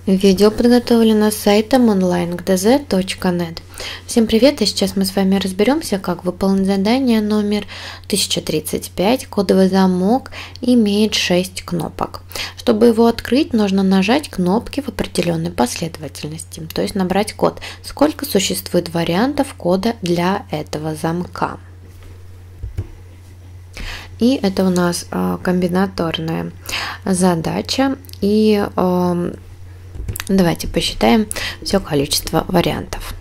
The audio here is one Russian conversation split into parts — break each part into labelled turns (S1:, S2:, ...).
S1: Видео подготовлено сайтом onlinegdz.net. Всем привет, и сейчас мы с вами разберемся, как выполнить задание номер 1035. Кодовый замок имеет 6 кнопок. Чтобы его открыть, нужно нажать кнопки в определенной последовательности, то есть набрать код. Сколько существует вариантов кода для этого замка? И это у нас комбинаторная задача. И давайте посчитаем все количество вариантов.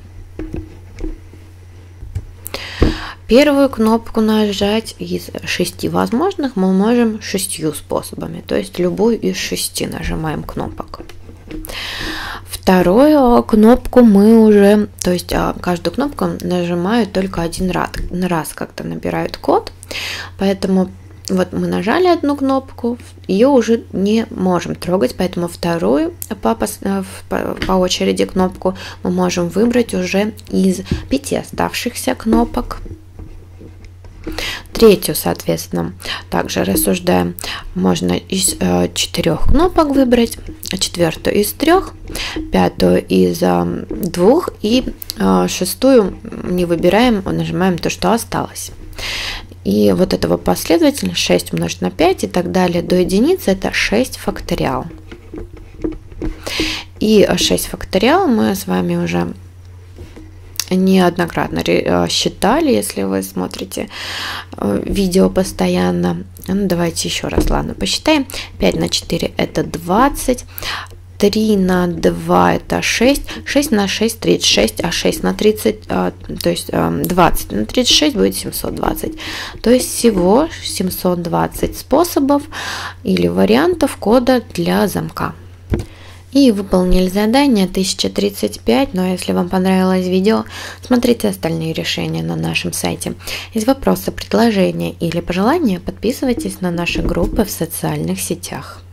S1: Первую кнопку нажать из 6 возможных мы можем 6 способами, то есть любую из 6 нажимаем кнопок. Вторую кнопку мы уже, то есть каждую кнопку нажимают только один раз, как-то набирают код, поэтому вот мы нажали одну кнопку, ее уже не можем трогать, поэтому вторую по очереди кнопку мы можем выбрать уже из 5 оставшихся кнопок. Третью, соответственно, также рассуждаем, можно из 4 кнопок выбрать, четвертую из 3, пятую из 2 и шестую не выбираем, нажимаем то, что осталось. И вот этого последовательно 6 умножить на 5 и так далее до единицы, это 6 факториал. И 6 факториал мы с вами уже неоднократно считали, если вы смотрите видео постоянно. Ну, давайте еще раз, ладно, посчитаем. 5 на 4 это 20. 3 на 2 это 6, 6 на 6 36, а 6 на 30, то есть 20 на 36 будет 720. То есть всего 720 способов или вариантов кода для замка. И выполнили задание 1035, но если вам понравилось видео, смотрите остальные решения на нашем сайте. Есть вопросы, предложения или пожелания, подписывайтесь на наши группы в социальных сетях.